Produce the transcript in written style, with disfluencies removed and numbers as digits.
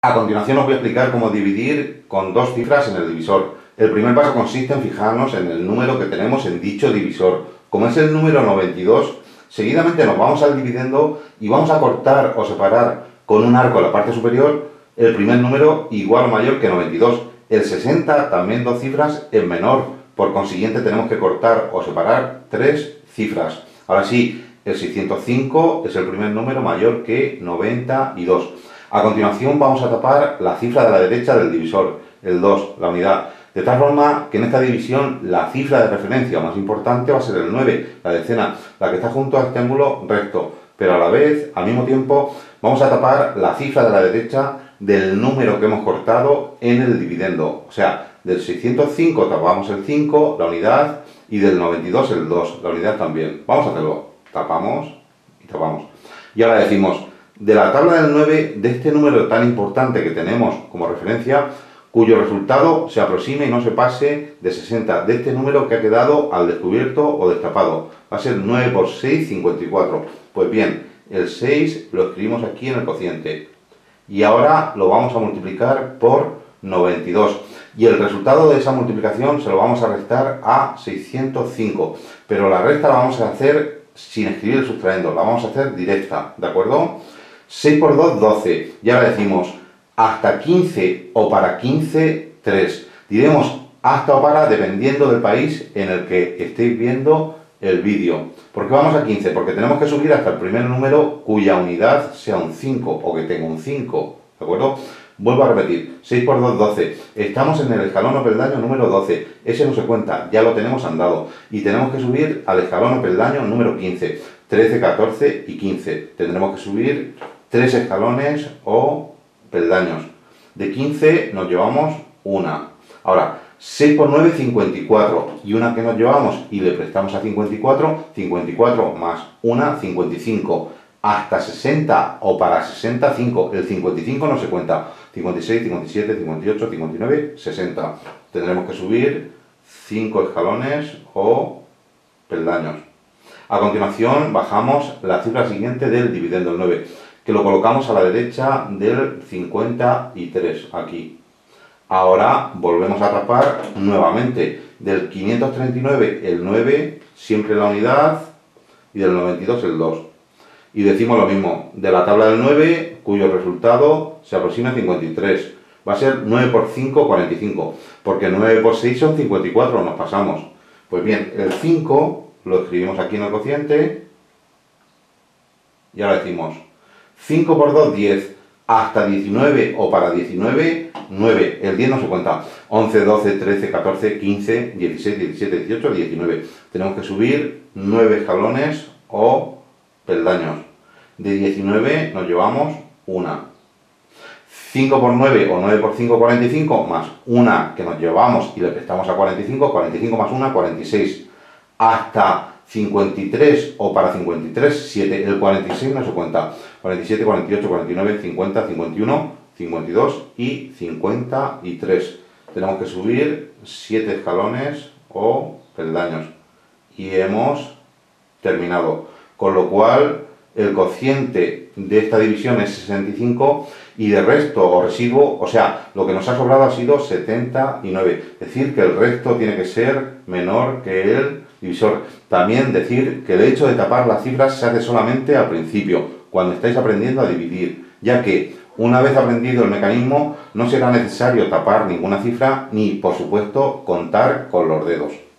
A continuación os voy a explicar cómo dividir con dos cifras en el divisor. El primer paso consiste en fijarnos en el número que tenemos en dicho divisor. Como es el número 92, seguidamente nos vamos al dividendo y vamos a cortar o separar con un arco en la parte superior el primer número igual o mayor que 92. El 60, también dos cifras, es menor. Por consiguiente tenemos que cortar o separar tres cifras. Ahora sí, el 605 es el primer número mayor que 92. A continuación vamos a tapar la cifra de la derecha del divisor, el 2, la unidad. De tal forma que en esta división la cifra de referencia más importante va a ser el 9, la decena, la que está junto a este ángulo recto. Pero a la vez, al mismo tiempo, vamos a tapar la cifra de la derecha del número que hemos cortado en el dividendo. O sea, del 605 tapamos el 5, la unidad, y del 92 el 2, la unidad también. Vamos a hacerlo. Tapamos y tapamos. Y ahora decimos, de la tabla del 9, de este número tan importante que tenemos como referencia, cuyo resultado se aproxime y no se pase de 60, de este número que ha quedado al descubierto o destapado. Va a ser 9 por 6, 54. Pues bien, el 6 lo escribimos aquí en el cociente. Y ahora lo vamos a multiplicar por 92. Y el resultado de esa multiplicación se lo vamos a restar a 605. Pero la resta la vamos a hacer sin escribir el sustraendo, la vamos a hacer directa, ¿de acuerdo? 6 por 2, 12. Y ahora decimos hasta 15 o para 15, 3. Diremos hasta o para dependiendo del país en el que estéis viendo el vídeo. ¿Por qué vamos a 15? Porque tenemos que subir hasta el primer número cuya unidad sea un 5 o que tenga un 5, ¿de acuerdo? Vuelvo a repetir, 6 por 2, 12. Estamos en el escalón o peldaño número 12. Ese no se cuenta, ya lo tenemos andado. Y tenemos que subir al escalón o peldaño número 15. 13, 14 y 15. Tendremos que subir 3 escalones o peldaños. De 15 nos llevamos una. Ahora, 6 por 9, 54. Y una que nos llevamos y le prestamos a 54, 54 más una, 55. Hasta 60 o para 65. El 55 no se cuenta. 56, 57, 58, 59, 60. Tendremos que subir 5 escalones o peldaños. A continuación bajamos la cifra siguiente del dividendo, el 9, que lo colocamos a la derecha del 53, aquí. Ahora volvemos a tapar nuevamente del 539 el 9, siempre la unidad, y del 92 el 2. Y decimos lo mismo, de la tabla del 9, cuyo resultado se aproxima a 53. Va a ser 9 por 5, 45, porque 9 por 6 son 54, nos pasamos. Pues bien, el 5 lo escribimos aquí en el cociente, y ahora decimos 5 por 2, 10, hasta 19 o para 19, 9, el 10 no se cuenta, 11, 12, 13, 14, 15, 16, 17, 18, 19. Tenemos que subir 9 escalones o peldaños. De 19 nos llevamos una. 5 por 9 o 9 por 5, 45, más una que nos llevamos y le prestamos a 45, 45 más una, 46. Hasta 53 o para 53, 7. El 46 no se cuenta. 47, 48, 49, 50, 51, 52 y 53. Tenemos que subir 7 escalones o peldaños. Y hemos terminado. Con lo cual, el cociente de esta división es 65 y de resto o residuo, o sea, lo que nos ha sobrado ha sido 79. Es decir, que el resto tiene que ser menor que el divisor. También decir que el hecho de tapar las cifras se hace solamente al principio, cuando estáis aprendiendo a dividir, ya que una vez aprendido el mecanismo no será necesario tapar ninguna cifra ni, por supuesto, contar con los dedos.